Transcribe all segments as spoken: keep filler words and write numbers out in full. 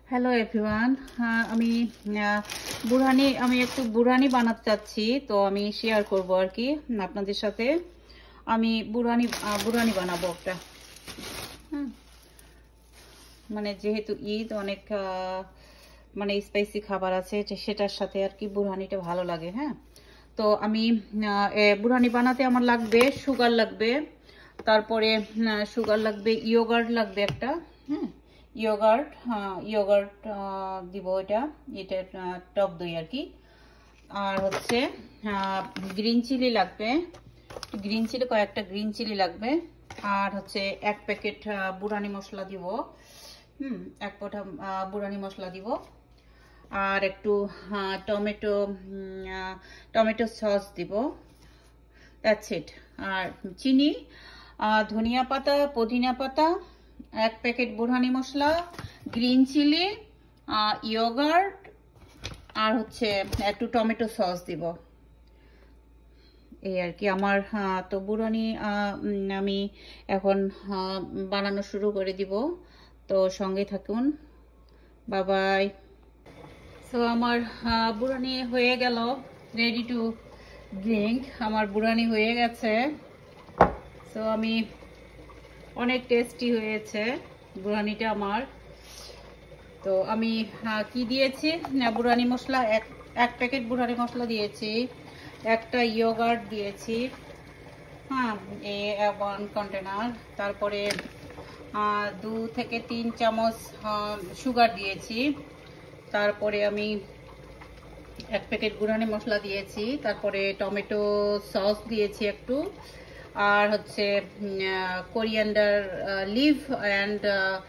Hello everyone, আমি বুরহানি আমি একটু বুরহানি বানাতে চাচ্ছি, তো আমি শেয়ার করব আর কি আপনাদের সাথে। আমি বুরহানি বুরহানি বানাবো একটা, হ্যাঁ মানে যেহেতু ঈদ অনেক মানে স্পাইসি খাবার আছে, সেটার সাথে আর কি বুরহানিটা ভালো লাগে। হ্যাঁ, তো আমি বুরহানি বানাতে আমার লাগবে সুগার লাগবে, তারপরে সুগার লাগবে, ইয়োগার্ট লাগবে একটা, হ্যাঁ ইয়োগার্ট, হ্যাঁ ইয়োগার্ট দিব, এটা এটা টক দই আর কি। আর হচ্ছে গ্রিন চিলি লাগবে, গ্রিন চিলি কয়েকটা গ্রিন চিলি লাগবে। আর হচ্ছে এক প্যাকেট বুরহানি মশলা দিব, হুম এক পোটা বুরহানি মশলা দিব। আর একটু টমেটো টমেটো সস দিব, দ্যাটস ইট। আর চিনি, ধনিয়া পাতা, পুদিনা পাতা, এক প্যাকেট বুরহানি মশলা, গ্রিন চিলি, ইয়োগার্ট, আর হচ্ছে একটু টমেটো সস দিব, এই আর কি আমার। তো বুরহানি আমি এখন বানানো শুরু করে দিব, তো সঙ্গে থাকুন। Bye bye. সো আমার বুরহানি হয়ে গেল, রেডি টু ড্রিঙ্ক। আমার বুরহানি হয়ে গেছে। সো আমি অনেক টেস্টি হয়েছে বুরহানিটা আমার। তো আমি কি দিয়েছি, বুরহানি মশলা এক এক প্যাকেট বুরহানি মশলা দিয়েছি, একটা ইয়োগার্ট দিয়েছি, হ্যাঁ এই ওয়ান কন্টেনার, তারপরে দু থেকে তিন চামচ সুগার দিয়েছি, তারপরে আমি এক প্যাকেট বুরহানি মশলা দিয়েছি, তারপরে টমেটো সস দিয়েছি একটু, আর হচ্ছে কোরিয়ান্ডার লিভ অ্যান্ড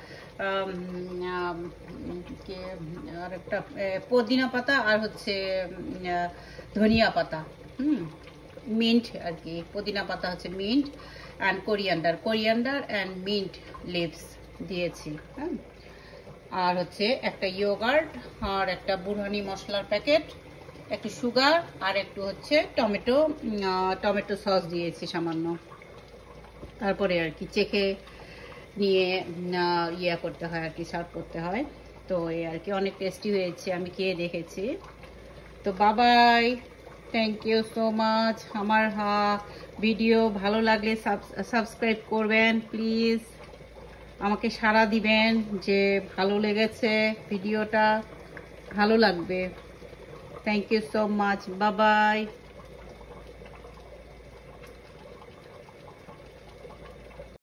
আর একটা পুদিনা পাতা, আর হচ্ছে ধনিয়া পাতা, হুম মিন্ট আর কি। পুদিনা পাতা হচ্ছে mint, and coriander coriander and mint leaves দিয়েছি, হ্যাঁ। আর হচ্ছে একটা ইয়োগার্ট, আর একটা বুরহানি মশলার প্যাকেট, একটু সুগার, আর একটু হচ্ছে টমেটো টমেটো সস দিয়েছি সামান্য। তারপরে আর কি চেখে নিয়ে ইয়ে করতে হয় আর কি, সার্ভ করতে হয়। তো এই আর কি অনেক টেস্টি হয়েছে, আমি খেয়ে দেখেছি। তো Babai, thank you so much. আমার ভিডিও ভালো লাগলে সাবস্ক্রাইব করবেন প্লিজ, আমাকে সাড়া দিবেন যে ভালো লেগেছে ভিডিওটা, ভালো লাগবে। Thank you so much, bye by.